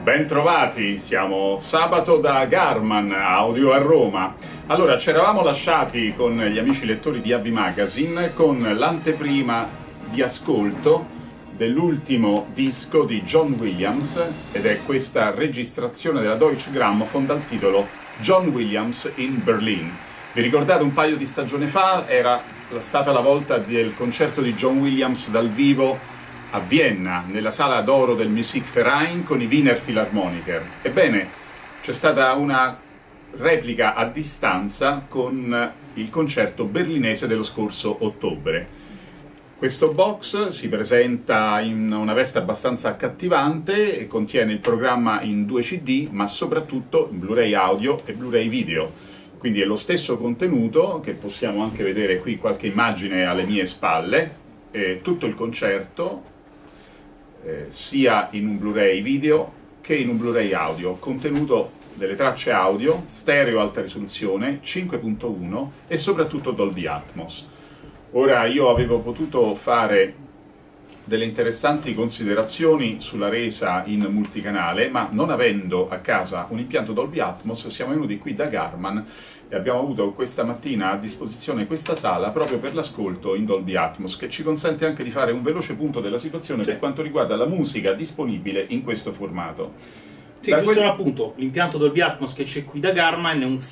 Bentrovati, siamo sabato da Garman, Audio a Roma. Allora, ci eravamo lasciati con gli amici lettori di AV Magazine con l'anteprima di ascolto dell'ultimo disco di John Williams, ed è questa registrazione della Deutsche Grammophon dal titolo John Williams in Berlin. Vi ricordate, un paio di stagioni fa era stata la volta del concerto di John Williams dal vivo a Vienna, nella sala d'oro del Musikverein con i Wiener Philharmoniker. Ebbene, c'è stata una replica a distanza con il concerto berlinese dello scorso ottobre. Questo box si presenta in una veste abbastanza accattivante e contiene il programma in 2 CD, ma soprattutto in Blu-ray audio e Blu-ray video. Quindi è lo stesso contenuto, che possiamo anche vedere qui, qualche immagine alle mie spalle, tutto il concerto, sia in un Blu-ray video che in un Blu-ray audio, contenuto delle tracce audio, stereo alta risoluzione, 5.1 e soprattutto Dolby Atmos. Ora, io avevo potuto fare delle interessanti considerazioni sulla resa in multicanale, ma non avendo a casa un impianto Dolby Atmos siamo venuti qui da Garman e abbiamo avuto questa mattina a disposizione questa sala proprio per l'ascolto in Dolby Atmos, che ci consente anche di fare un veloce punto della situazione per quanto riguarda la musica disponibile in questo formato. Sì, giusto un appunto, l'impianto Dolby Atmos che c'è qui da Garman è un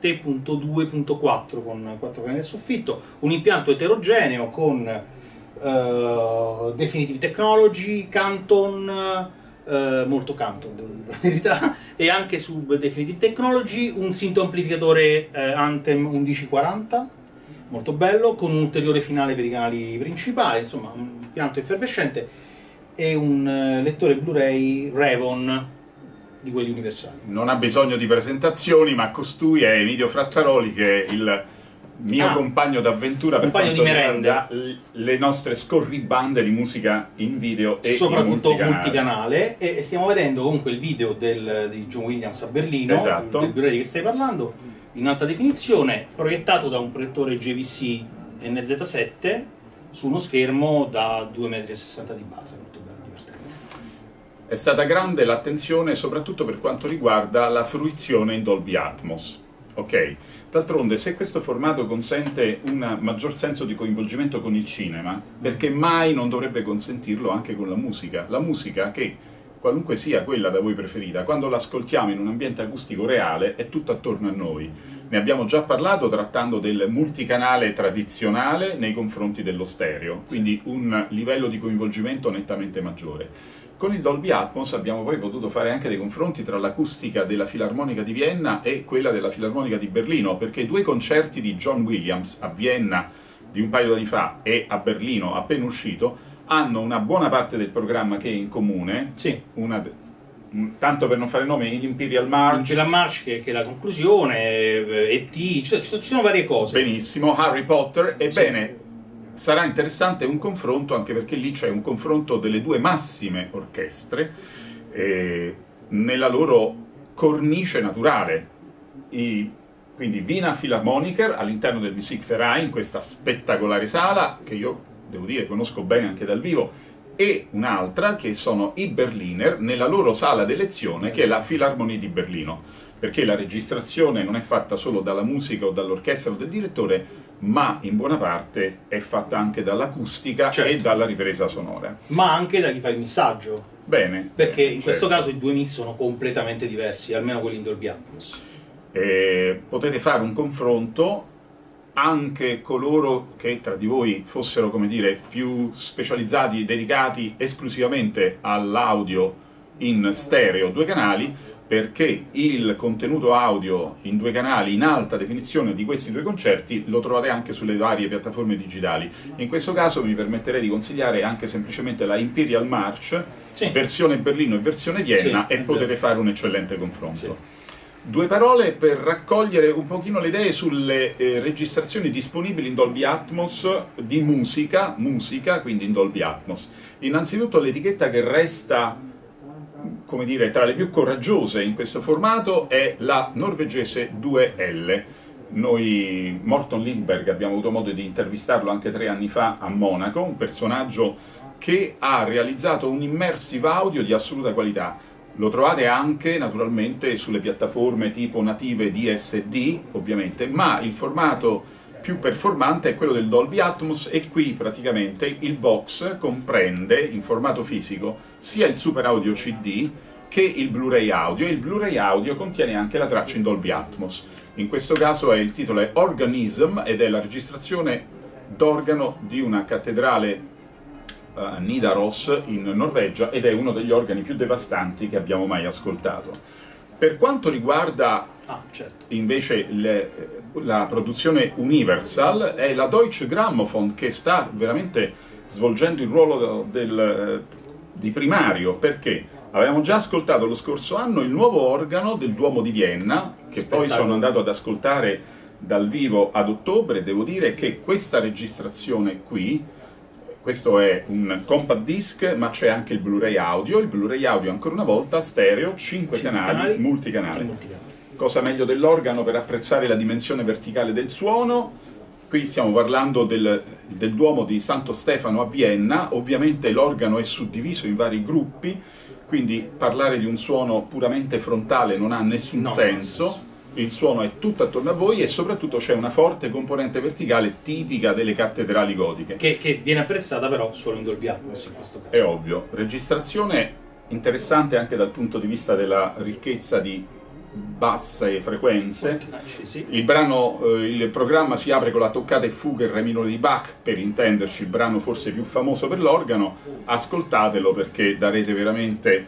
7.2.4 con 4 canali del soffitto, un impianto eterogeneo con Definitive Technology, Canton, molto Canton devo dire la verità, e anche su Definitive Technology un synth amplificatore Anthem 1140, molto bello, con un ulteriore finale per i canali principali, insomma un impianto effervescente, e un lettore Blu-ray Revon di quelli universali. Non ha bisogno di presentazioni, ma costui è Emilio Frattaroli, che è il mio compagno d'avventura per quanto riguarda le nostre scorribande di musica in video e soprattutto in multicanale. E stiamo vedendo comunque il video di John Williams a Berlino, esatto, del Blu-ray che stai parlando, in alta definizione, proiettato da un proiettore JVC NZ7 su uno schermo da 2,60 m di base. Molto bello, divertente. È stata grande l'attenzione soprattutto per quanto riguarda la fruizione in Dolby Atmos. Ok, d'altronde, se questo formato consente un maggior senso di coinvolgimento con il cinema, perché mai non dovrebbe consentirlo anche con la musica? La musica, che qualunque sia quella da voi preferita, quando l'ascoltiamo in un ambiente acustico reale è tutto attorno a noi. Ne abbiamo già parlato trattando del multicanale tradizionale nei confronti dello stereo, quindi un livello di coinvolgimento nettamente maggiore. Con il Dolby Atmos abbiamo poi potuto fare anche dei confronti tra l'acustica della Filarmonica di Vienna e quella della Filarmonica di Berlino, perché 2 concerti di John Williams a Vienna di un paio d'anni fa e a Berlino appena uscito hanno una buona parte del programma che è in comune, sì. Tanto per non fare nomi, l'Imperial March. L'Imperial March che è la conclusione, E.T., ci sono varie cose. Benissimo, Harry Potter, ebbene... Sì. Sarà interessante un confronto, anche perché lì c'è un confronto delle 2 massime orchestre nella loro cornice naturale. Quindi Wiener Philharmoniker all'interno del Musikverein, in questa spettacolare sala, che io devo dire conosco bene anche dal vivo, e un'altra che sono i Berliner nella loro sala d'elezione, che è la Philharmonie di Berlino, perché la registrazione non è fatta solo dalla musica o dall'orchestra o dal direttore, ma in buona parte è fatta anche dall'acustica, certo, e dalla ripresa sonora. Ma anche da chi fa il missaggio. Bene. Perché in questo caso i 2 mix sono completamente diversi, almeno quelli in Dolby Atmos. Potete fare un confronto, anche coloro che tra di voi fossero, come dire, più specializzati, dedicati esclusivamente all'audio in stereo 2 canali, perché il contenuto audio in 2 canali in alta definizione di questi 2 concerti lo trovate anche sulle varie piattaforme digitali. In questo caso mi permetterei di consigliare anche semplicemente la Imperial March, sì, versione Berlino e versione Vienna, sì, e potete fare un eccellente confronto. Sì. 2 parole per raccogliere un pochino le idee sulle registrazioni disponibili in Dolby Atmos di musica, quindi in Dolby Atmos. Innanzitutto l'etichetta che resta, come dire, tra le più coraggiose in questo formato è la norvegese 2L. Noi, Morten Lindberg, abbiamo avuto modo di intervistarlo anche 3 anni fa a Monaco, un personaggio che ha realizzato un immersive audio di assoluta qualità. Lo trovate anche naturalmente sulle piattaforme tipo native DSD, ovviamente, ma il formato più performante è quello del Dolby Atmos, e qui praticamente il box comprende in formato fisico sia il Super Audio CD che il Blu-ray audio, e il Blu-ray audio contiene anche la traccia in Dolby Atmos. In questo caso il titolo è Organism ed è la registrazione d'organo di una cattedrale a Nidaros in Norvegia, ed è uno degli organi più devastanti che abbiamo mai ascoltato. Per quanto riguarda invece la produzione Universal, è la Deutsche Grammophon che sta veramente svolgendo il ruolo di primario, perché avevamo già ascoltato lo scorso anno il nuovo organo del Duomo di Vienna, che poi sono andato ad ascoltare dal vivo ad ottobre. Devo dire che questa registrazione qui, questo è un compact disc, ma c'è anche il Blu-ray audio. Il Blu-ray audio ancora una volta stereo, 5 canali, multicanale. Cosa meglio dell'organo per apprezzare la dimensione verticale del suono? Qui stiamo parlando del Duomo di Santo Stefano a Vienna. Ovviamente l'organo è suddiviso in vari gruppi, quindi parlare di un suono puramente frontale non ha nessun senso. Il suono è tutto attorno a voi, e soprattutto c'è una forte componente verticale tipica delle cattedrali gotiche. Che viene apprezzata però solo in Dolby Atmos in questo caso. È ovvio. Registrazione interessante anche dal punto di vista della ricchezza di basse frequenze. Il programma si apre con la toccata e fuga in re minore di Bach, per intenderci il brano forse più famoso per l'organo. Ascoltatelo perché darete veramente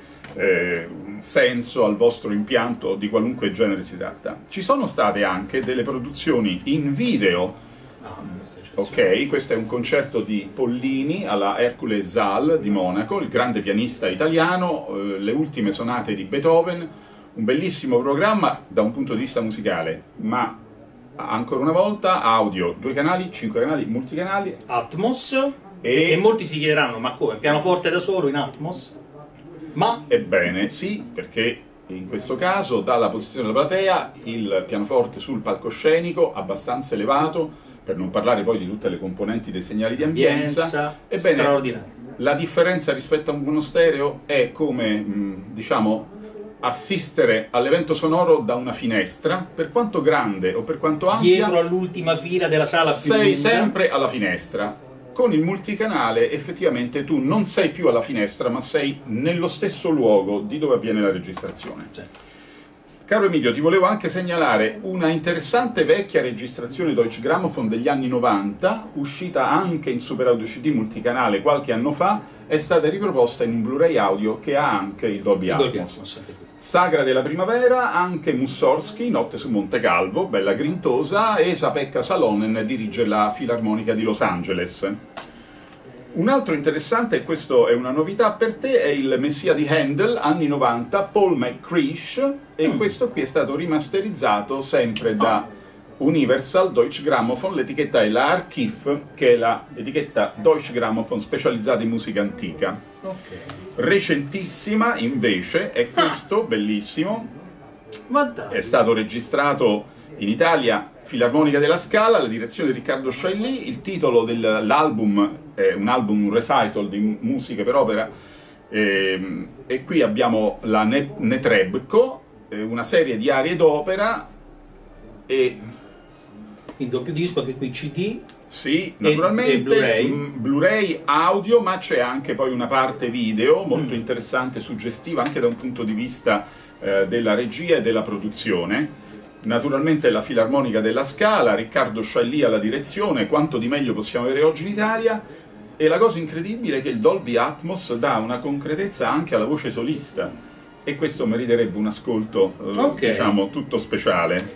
senso al vostro impianto di qualunque genere si tratta. Ci sono state anche delle produzioni in video. Ok, questo è un concerto di Pollini alla Hercules Saal di Monaco, il grande pianista italiano, le ultime sonate di Beethoven. Un bellissimo programma da un punto di vista musicale, ma ancora una volta audio, 2 canali, 5 canali, multicanali, Atmos, e molti si chiederanno: ma come? Pianoforte da solo in Atmos? Ma ebbene sì, perché in questo caso dalla posizione della platea il pianoforte sul palcoscenico abbastanza elevato, per non parlare poi di tutte le componenti dei segnali di ambienza. Ebbene, straordinario. La differenza rispetto a uno stereo è come, diciamo, assistere all'evento sonoro da una finestra. Per quanto grande o per quanto ampia, dietro all'ultima fila della sala più lunga, sei sempre alla finestra. Con il multicanale effettivamente tu non sei più alla finestra, ma sei nello stesso luogo di dove avviene la registrazione. Caro Emilio, ti volevo anche segnalare una interessante vecchia registrazione Deutsche Grammophon degli anni 90, uscita anche in Super Audio CD multicanale qualche anno fa, è stata riproposta in un Blu-ray audio che ha anche il Dolby Atmos. Sagra della primavera, anche Mussorgsky, Notte su Monte Calvo, bella grintosa, e Esa-Pekka Salonen dirige la Filarmonica di Los Angeles. Un altro interessante, e questo è una novità per te, è il Messia di Handel, anni 90, Paul McCreish, e questo qui è stato rimasterizzato sempre da Universal Deutsche Grammophon. L'etichetta è la Archiv, che è l'etichetta Deutsche Grammophon specializzata in musica antica. Recentissima invece è questo, bellissimo, è stato registrato in Italia, Filarmonica della Scala, la direzione di Riccardo Sciailly. Il titolo dell'album è un recital di musiche per opera, e qui abbiamo la Netrebko, una serie di arie d'opera, e in doppio disco, anche qui CD. Sì, naturalmente, Blu-ray audio, ma c'è anche poi una parte video molto interessante, suggestiva anche da un punto di vista della regia e della produzione. Naturalmente la Filarmonica della Scala, Riccardo Sciailly alla direzione, quanto di meglio possiamo avere oggi in Italia. E la cosa incredibile è che il Dolby Atmos dà una concretezza anche alla voce solista, e questo meriterebbe un ascolto, diciamo, tutto speciale.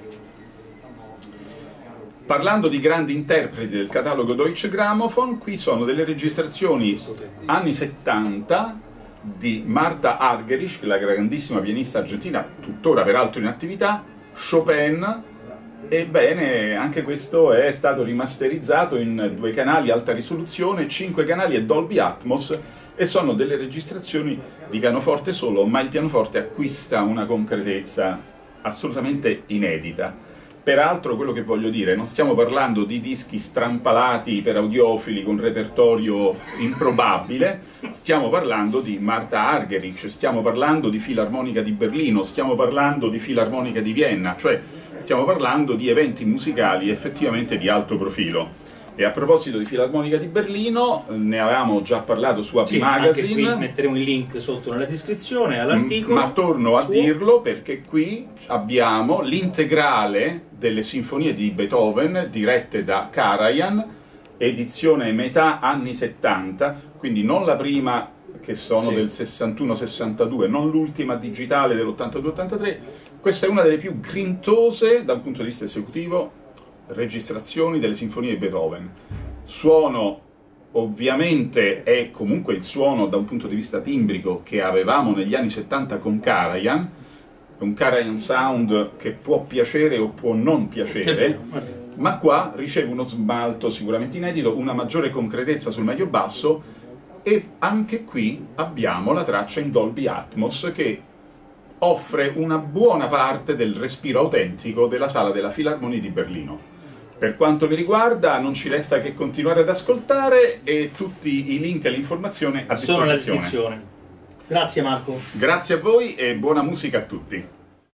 Parlando di grandi interpreti del catalogo Deutsche Grammophon, qui sono delle registrazioni anni 70 di Marta Argerich, la grandissima pianista argentina, tuttora peraltro in attività, Chopin. Ebbene, anche questo è stato rimasterizzato in 2 canali alta risoluzione, 5 canali e Dolby Atmos, e sono delle registrazioni di pianoforte solo, ma il pianoforte acquista una concretezza assolutamente inedita. Peraltro, quello che voglio dire, non stiamo parlando di dischi strampalati per audiofili con repertorio improbabile, stiamo parlando di Martha Argerich, stiamo parlando di Filarmonica di Berlino, stiamo parlando di Filarmonica di Vienna, cioè stiamo parlando di eventi musicali effettivamente di alto profilo. E a proposito di Filarmonica di Berlino, ne avevamo già parlato su AP Magazine. Anche qui metteremo il link sotto nella descrizione all'articolo. Ma torno a dirlo perché qui abbiamo l'integrale delle sinfonie di Beethoven dirette da Karajan, edizione metà anni 70, quindi non la prima che sono del 61-62, non l'ultima digitale dell'82-83. Questa è una delle più grintose dal punto di vista esecutivo registrazioni delle sinfonie di Beethoven. Suono ovviamente è comunque il suono da un punto di vista timbrico che avevamo negli anni 70 con Karajan, un Karajan sound che può piacere o può non piacere, ma qua riceve uno smalto sicuramente inedito, una maggiore concretezza sul medio basso, e anche qui abbiamo la traccia in Dolby Atmos che offre una buona parte del respiro autentico della sala della Filarmonia di Berlino. Per quanto mi riguarda non ci resta che continuare ad ascoltare, e tutti i link e le informazioni a disposizione. Sono nella descrizione. Grazie Marco. Grazie a voi e buona musica a tutti.